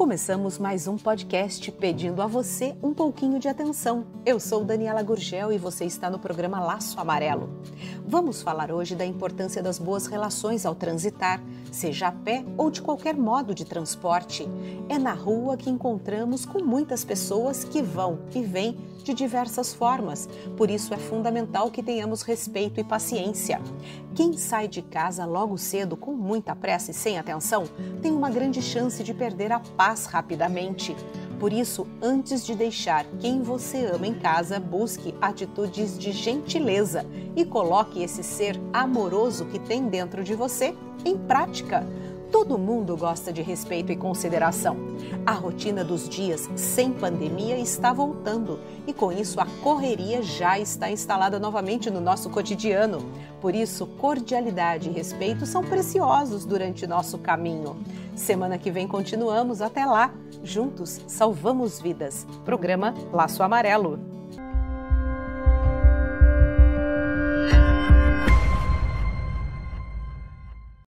Começamos mais um podcast pedindo a você um pouquinho de atenção. Eu sou Daniela Gurgel e você está no programa Laço Amarelo. Vamos falar hoje da importância das boas relações ao transitar, seja a pé ou de qualquer modo de transporte. É na rua que encontramos com muitas pessoas que vão e vêm de diversas formas, por isso é fundamental que tenhamos respeito e paciência. Quem sai de casa logo cedo com muita pressa e sem atenção tem uma grande chance de perder a paz rapidamente. Por isso, antes de deixar quem você ama em casa, busque atitudes de gentileza e coloque esse ser amoroso que tem dentro de você em prática. Todo mundo gosta de respeito e consideração. A rotina dos dias sem pandemia está voltando e com isso a correria já está instalada novamente no nosso cotidiano. Por isso, cordialidade e respeito são preciosos durante nosso caminho. Semana que vem continuamos, até lá. Juntos salvamos vidas. Programa Laço Amarelo.